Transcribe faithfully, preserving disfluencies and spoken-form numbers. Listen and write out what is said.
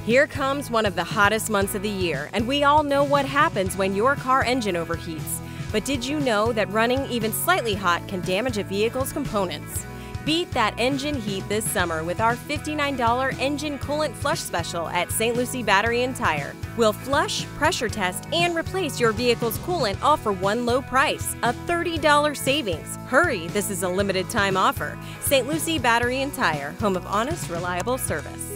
Here comes one of the hottest months of the year, and we all know what happens when your car engine overheats. But did you know that running even slightly hot can damage a vehicle's components? Beat that engine heat this summer with our fifty-nine dollar engine coolant flush special at Saint Lucie Battery and Tire. We'll flush, pressure test, and replace your vehicle's coolant all for one low price, a thirty dollar savings. Hurry, this is a limited time offer. Saint Lucie Battery and Tire, home of honest, reliable service.